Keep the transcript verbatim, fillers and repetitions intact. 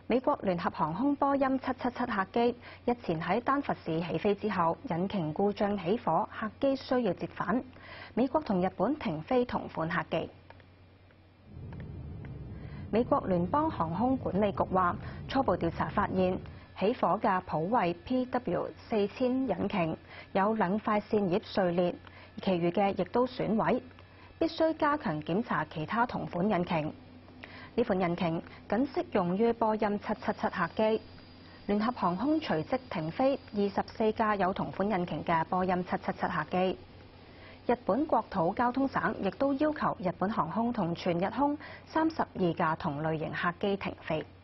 美國聯合航空波音七七七客機日前喺丹佛市起飛之後，引擎故障起火，客機需要折返。美國同日本停飛同款客機。美國聯邦航空管理局話，初步調查發現，起火嘅普惠 P W 四千引擎有兩塊扇葉碎裂，其餘嘅亦都損毀，必須加強檢查其他同款引擎。呢款引擎僅適用於波音七七七客機。聯合航空隨即停飛二十四架有同款引擎嘅波音七七七客機。日本國土交通省亦都要求日本航空同全日空三十二架同類型客機停飛。